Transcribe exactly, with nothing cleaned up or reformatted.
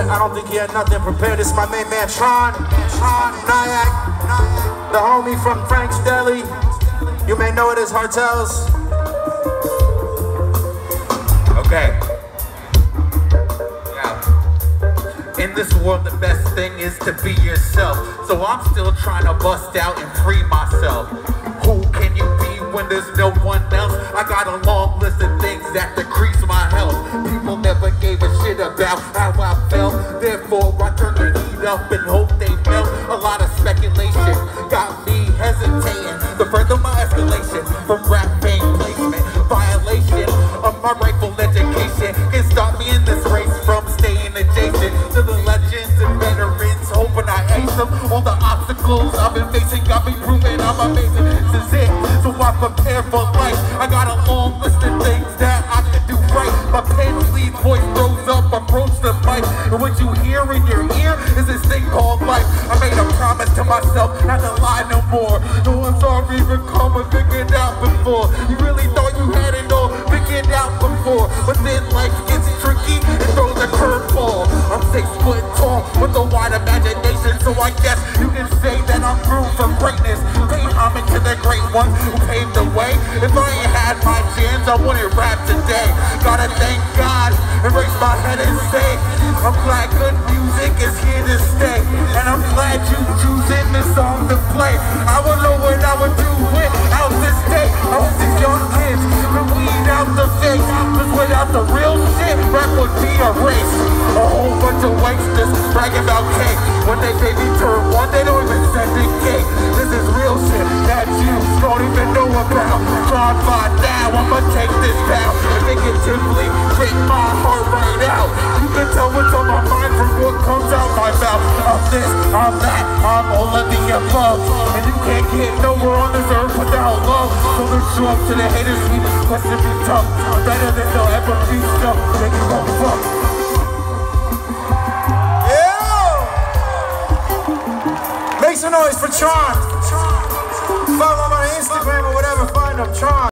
set. I don't think he had nothing prepared. This is my main man, TRØN. TRØN, Nyack, the homie from Frank's Deli. You may know it as Hartels. Okay. Yeah. In this world, the best thing is to be yourself. So I'm still trying to bust out and free myself. Who can you be when there's no one else? I got a long list of things that decrease my health. People never gave a shit about how I felt. Therefore, I turn the heat up and hope they melt. A lot of speculation got me hesitating to further my escalation from rap fame placement. Violation of my rightful education can stop me in this race from staying adjacent to the legends and veterans, hoping I ace them. All the obstacles I've been facing got me proving I'm amazing. This is it, so I prepare for life. I got a long list of things that I can do right. My pen leads, voice throws up, approach the mic, and what you hear in your ear is this thing called life. I made a promise to myself not to lie no more. No one's already become and figured out before. You really thought you had it all figured out before, but then life gets tricky and throws a curveball. I'm six foot tall with a wide imagination, so I guess you can say that I'm through for greatness. Pay homage to the great ones who paved the way. If I ain't had my chance, I wouldn't rap today. Gotta thank God and raise my head and say, I'm glad good music is here to stay, and I'm glad you choosing this song to play. I would know what I would do without this day. I hope these young kids can weed out the fake, cause without the real shit, rap would be a race. A whole bunch of wanksters bragging about cake. When they baby turn one, they don't even send a cake. This is real shit that you don't even know about. Try to find now, I'ma take this down and negatively rip my heart right out. You can tell what's on my mind from what comes out my mouth. I'm this, I'm that, I'm all of the above. And you can't get nowhere on this earth without love. So let's show up to the haters, we question be tough. Better than they'll ever be stuff. They can go fuck. Make some noise for TRØN. Follow him on Instagram or whatever, find him, TRØN.